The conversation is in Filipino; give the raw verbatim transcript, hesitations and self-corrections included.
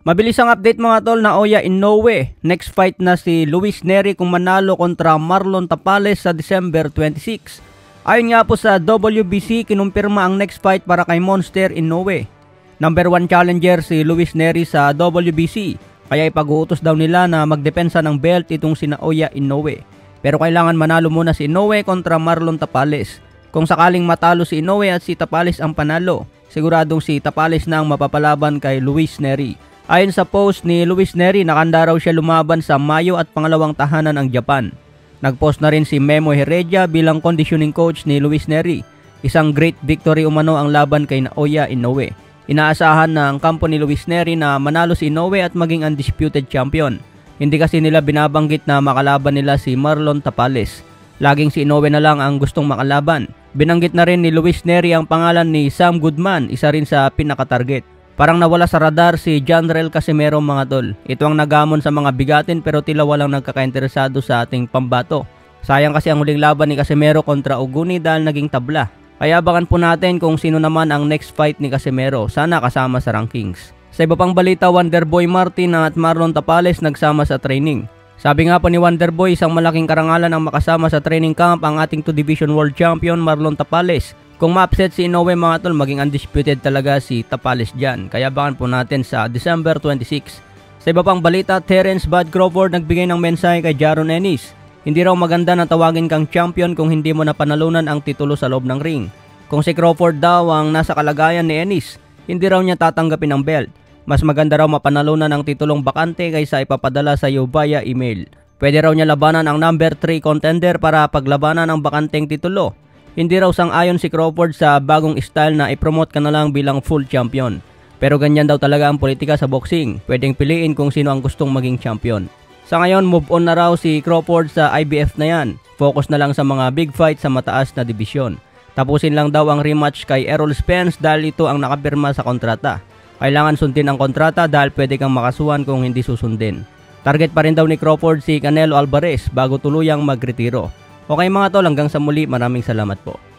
Mabilis ang update mga tol na Naoya Inoue. Next fight na si Luis Nery kung manalo kontra Marlon Tapales sa December twenty-six. Ayon nga po sa W B C, kinumpirma ang next fight para kay Monster Inoue. Number one challenger si Luis Nery sa W B C, kaya ipag-uutos daw nila na magdepensa ng belt itong si Naoya Inoue. Pero kailangan manalo muna si Inoue kontra Marlon Tapales. Kung sakaling matalo si Inoue at si Tapales ang panalo, siguradong si Tapales na ang mapapalaban kay Luis Nery. Ayon sa post ni Luis Nery, nakahanda raw siya lumaban sa Mayo at pangalawang tahanan ng Japan. Nagpost na rin si Memo Heredia bilang conditioning coach ni Luis Nery. Isang great victory umano ang laban kay Naoya Inoue. Inaasahan na ang kampo ni Luis Nery na manalo si Inoue at maging undisputed champion. Hindi kasi nila binabanggit na makalaban nila si Marlon Tapales. Laging si Inoue na lang ang gustong makalaban. Binanggit na rin ni Luis Nery ang pangalan ni Sam Goodman, isa rin sa pinaka-target. Parang nawala sa radar si Janrel Casimero mga tol. Ito ang nagamon sa mga bigatin pero tila walang nagkakainteresado sa ating pambato. Sayang kasi ang huling laban ni Casimero kontra Uguni dahil naging tabla. Kaya abangan po natin kung sino naman ang next fight ni Casimero. Sana kasama sa rankings. Sa iba pang balita, Wonderboy Martin at Marlon Tapales nagsama sa training. Sabi nga po ni Wonderboy, isang malaking karangalan ang makasama sa training camp ang ating two division world champion Marlon Tapales. Kung ma-upset si Inoue mga tol, maging undisputed talaga si Tapales dyan. Kaya abangan po natin sa December twenty-six. Sa iba pang balita, Terence Bud Crawford nagbigay ng mensahe kay Jaron Ennis. Hindi raw maganda na tawagin kang champion kung hindi mo napanalunan ang titulo sa loob ng ring. Kung si Crawford daw ang nasa kalagayan ni Ennis, hindi raw niya tatanggapin ang belt. Mas maganda raw mapanalunan ang titulong bakante kaysa ipapadala sa iyo via email. Pwede raw niya labanan ang number three contender para paglabanan ang bakanteng titulo. Hindi raw sang-ayon si Crawford sa bagong style na i-promote ka na lang bilang full champion. Pero ganyan daw talaga ang politika sa boxing. Pwedeng piliin kung sino ang gustong maging champion. Sa ngayon, move on na raw si Crawford sa I B F na yan. Focus na lang sa mga big fight sa mataas na dibisyon. Tapusin lang daw ang rematch kay Errol Spence dahil ito ang nakapirma sa kontrata. Kailangan sundin ang kontrata dahil pwede kang makasuhan kung hindi susundin. Target pa rin daw ni Crawford si Canelo Alvarez bago tuluyang magretiro. Okay mga tol, hanggang sa muli, maraming salamat po.